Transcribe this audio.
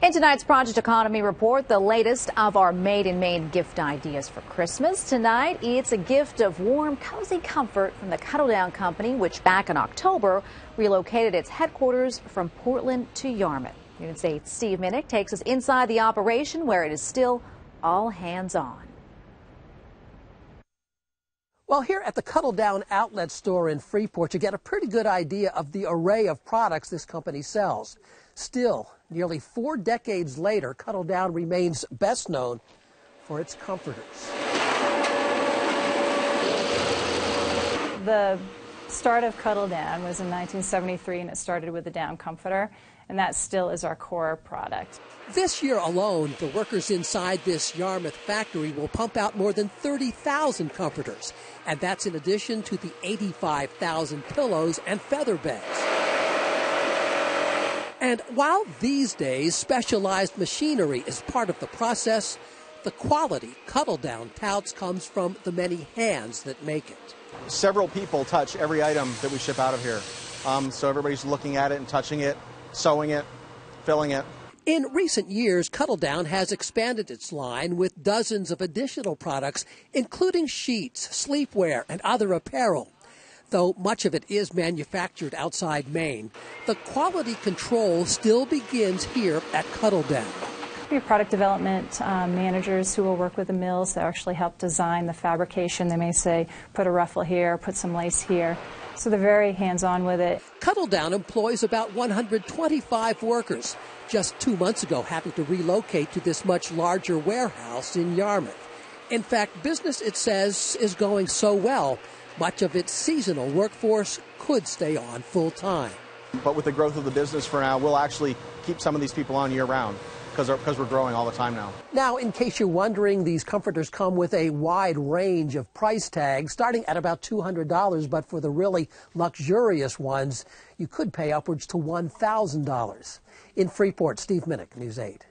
In tonight's Project Economy Report, the latest of our Made in Maine gift ideas for Christmas. Tonight, it's a gift of warm, cozy comfort from the Cuddledown Company, which back in October relocated its headquarters from Portland to Yarmouth. News 8's Steve Minich takes us inside the operation where it is still all hands on. Well, here at the Cuddledown outlet store in Freeport, you get a pretty good idea of the array of products this company sells. Still, nearly 4 decades later, Cuddledown remains best known for its comforters. The start of Cuddledown was in 1973, and it started with the down comforter, and that still is our core product. This year alone, the workers inside this Yarmouth factory will pump out more than 30,000 comforters, and that's in addition to the 85,000 pillows and feather beds. And while these days specialized machinery is part of the process, the quality Cuddledown touts comes from the many hands that make it. Several people touch every item that we ship out of here. So everybody's looking at it and touching it, sewing it, filling it. In recent years, Cuddledown has expanded its line with dozens of additional products, including sheets, sleepwear, and other apparel. Though much of it is manufactured outside Maine, the quality control still begins here at Cuddledown. We have product development managers who will work with the mills that actually help design the fabrication. They may say, put a ruffle here, put some lace here. So they're very hands-on with it. Cuddledown employs about 125 workers, just 2 months ago having to relocate to this much larger warehouse in Yarmouth. In fact, business, it says, is going so well, much of its seasonal workforce could stay on full-time. But with the growth of the business for now, we'll actually keep some of these people on year-round because we're growing all the time now. Now, in case you're wondering, these comforters come with a wide range of price tags, starting at about $200, but for the really luxurious ones, you could pay upwards to $1,000. In Freeport, Steve Minich, News 8.